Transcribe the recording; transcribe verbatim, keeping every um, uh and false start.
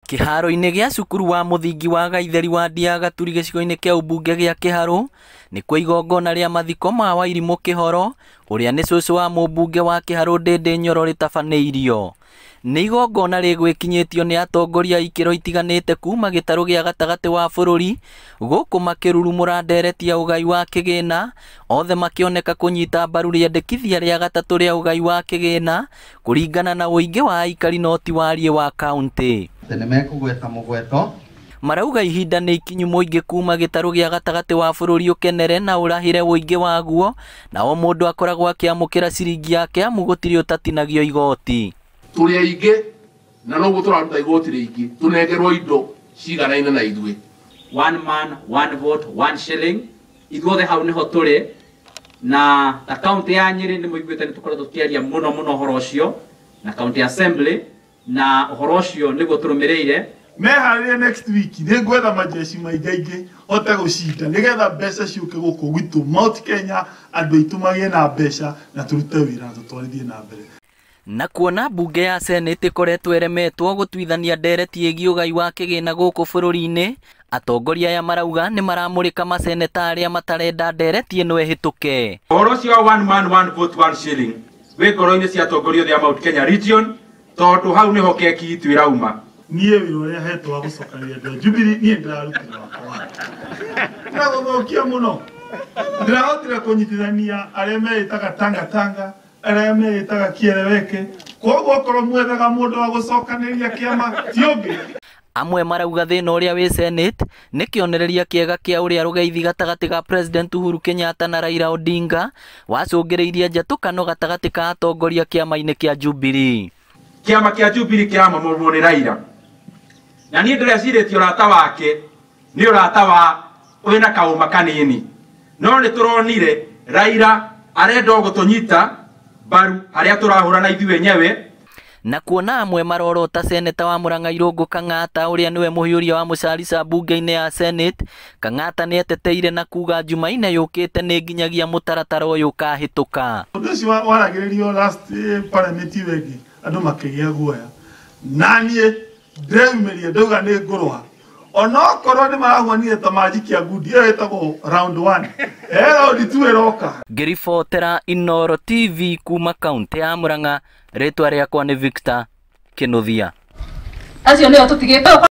Kiharo-inĩ gĩa cukuru wa mũthingi wa Gaitheri wa Ndiagaturi gĩcigo-inĩ kĩa ũmbunge gĩa Kĩharũ nĩ kwa igongona rĩa mathiko ma Wairimũ Kĩhoro ũrĩa nĩ cũcũ wa mũmbunge wa Kĩharũ Ndĩndĩ Nyoro rĩtabanĩirio. Nĩ igongona rĩgwĩkinyĩtio nĩ atongoria ikĩro itiganĩte kuma gĩtarũ gĩa gatagatĩ wa bũrũri gũkũ makĩrurumũra ndereti ya ũgai wa kĩgĩna, othe makĩoneka kũnyita mbaru rĩendekithia rĩa gatatũ rĩa ũgai wa kĩgĩna kũringana na ũingĩ wa aikari no ti wariĩ wa kaũntĩ. Marauga ihinda nĩ ikinyu mũingĩ kuma gĩtarũ gĩa gatagatĩ wa bũrũri ũkenere na ũrahĩre ũingĩ waguo, na o mũndũ akoragwo akĩamũkĩra ciringi yake amu gũtirĩ ũtatinagio igoti. Turi aingĩ na noguo tũraruta igoti rĩingĩ tũnengerwo indo ciganaine na ithuĩ. One man, one vote, one shilling. Ithuothe hau niho tũrĩ na ta kaunti ya Nyeri nĩ mũiguĩte nĩ tũkoretwo tũkĩaria mũno mũno ũhoro ũcio na county assembly, na ũhoro ũcio nĩguo tũrũmĩrĩire. Meharĩrie next week nĩ ngwetha majeshi maingaingĩ hote gũcinda nĩgetha mbeca ciũke gũkũ gwitũ Mount Kenya, andũ aitũ magĩe na mbeca na tũrute wĩra tũtwarithie na mbere. Na kuona mbunge ya Senate ĩkoretwo ĩremetwo gũtuithania ndereti ĩgiĩ ũgai wa kĩgĩna gũkũ bũrũri-inĩ, atongoria aya marauga nĩ maramũrĩka maseneta arĩa matarenda ndereti ĩno ĩhĩtũke. Ũhoro ũcio wa one man one vote one shilling wĩ ngoro-inĩ cia atongoria othe a Mount Kenya region, tondũ hau nĩho keki itu ĩrauma. Niĩ wĩra ũrĩa hetwo wa gũcokanĩrĩria andũ a Jubilee niĩ ndĩrarutĩra wakwa. Ndĩragũthũkia mũno. Ndĩrahotire kũnyitithania arĩa meĩtaga tanga tanga, arĩa meĩtaga kieleweke. Koguo okorwo mwethaga mũndũ wa gũcokanĩrĩria kĩama ti ũngĩ. Amwe marauga thĩna ũrĩa wĩ Senate nĩ kĩonereria kĩega kĩa ũrĩa rũgeithi gatagatĩ ga President Uhuru Kenyatta na Raila Odinga wacũngĩrĩirie njatũkano gatagatĩ ka atongoria kĩama-inĩ kĩa Jubilee. Kĩama kĩa Jubilee kĩamamũrwo nĩ Raila, na niĩ ndĩrecirĩtie ũrata wake nĩ ũrata wa wĩna kaũma kanini, no nĩ tũronire Raila arenda gũtũnyita mbaru harĩa tũrahũra na ithuĩ enyewe. Na kuona amwe marorota seneta wa Murang'a Irũngũ Kang'ata ũrĩa nĩwe mũhiũria wa Mũcharica mbunge-inĩ ya Senate, Kang'ata nĩ eteteire na kuga Jumaine yũkĩte nĩ nginyagia mũtaratara ũyũ ũkahĩtũka. Ũndũ ũcio waragĩrĩrio last parliament wegi andũ makĩgĩa guoya, na niĩ ndĩreyumĩria ndauga nĩ ngũrũa ona okorwo nĩ marahuanire ta manjikia ngundi ĩyo ĩtagwo round one eh round two ĩroka. Ngĩribotera Inooro T V kuma kaunti ya Murang'a, rĩtwa rĩakwa nĩ Victor Kĩnuthia. Acio nĩo tũtigĩte